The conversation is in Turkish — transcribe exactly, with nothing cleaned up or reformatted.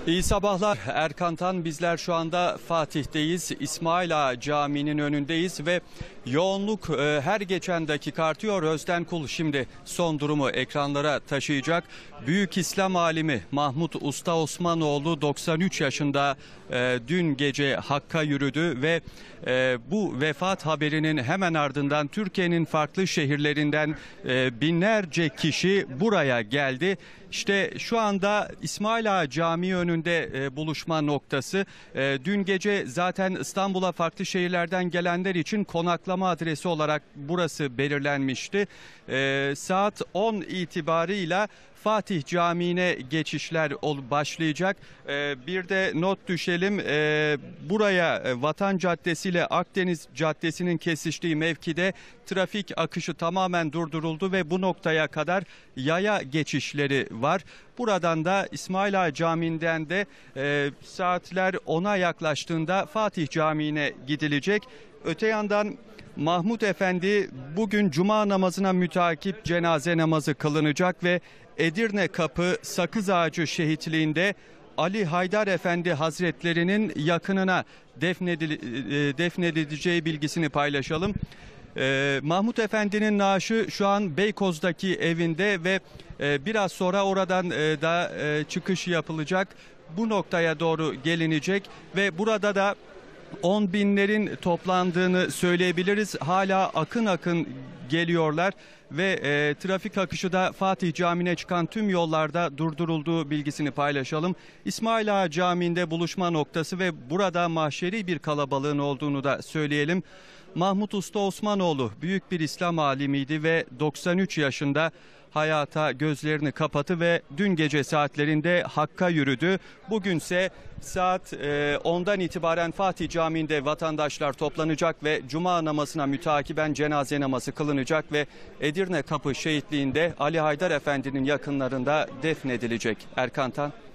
İyi sabahlar Erkan Tan. Bizler şu anda Fatih'teyiz. İsmail Ağa Camii'nin önündeyiz ve yoğunluk e, her geçen dakika artıyor. Özden Kul şimdi son durumu ekranlara taşıyacak. Büyük İslam alimi Mahmut Usta Osmanoğlu doksan üç yaşında e, dün gece Hakk'a yürüdü ve e, bu vefat haberinin hemen ardından Türkiye'nin farklı şehirlerinden e, binlerce kişi buraya geldi. İşte şu anda İsmail Ağa Camii önünde e, buluşma noktası. E, dün gece zaten İstanbul'a farklı şehirlerden gelenler için konaklama adresi olarak burası belirlenmişti. E, saat on itibarıyla Fatih Camii'ne geçişler başlayacak. Ee, bir de not düşelim, ee, buraya Vatan Caddesi ile Akdeniz Caddesi'nin kesiştiği mevkide trafik akışı tamamen durduruldu ve bu noktaya kadar yaya geçişleri var. Buradan da İsmail Ağa Camii'nden de e, saatler ona yaklaştığında Fatih Camii'ne gidilecek. Öte yandan Mahmut Efendi bugün Cuma namazına mütakip cenaze namazı kılınacak ve Edirne Kapı Sakız Ağacı Şehitliği'nde Ali Haydar Efendi Hazretlerinin yakınına defnedil defnedileceği bilgisini paylaşalım. Ee, Mahmut Efendi'nin naaşı şu an Beykoz'daki evinde ve e, biraz sonra oradan e, da e, çıkış yapılacak. Bu noktaya doğru gelinecek ve burada da on binlerin toplandığını söyleyebiliriz. Hala akın akın geliyorlar ve e, trafik akışı da Fatih Camii'ne çıkan tüm yollarda durdurulduğu bilgisini paylaşalım. İsmail Ağa Camii'nde buluşma noktası ve burada mahşeri bir kalabalığın olduğunu da söyleyelim. Mahmut Usta Osmanoğlu büyük bir İslam alimiydi ve doksan üç yaşında hayata gözlerini kapattı ve dün gece saatlerinde Hakk'a yürüdü. Bugünse saat ondan itibaren Fatih Camii'nde vatandaşlar toplanacak ve Cuma namazına mütakiben cenaze namazı kılınacak ve Edirne Kapı Şehitliği'nde Ali Haydar Efendi'nin yakınlarında defnedilecek. Erkan Tan.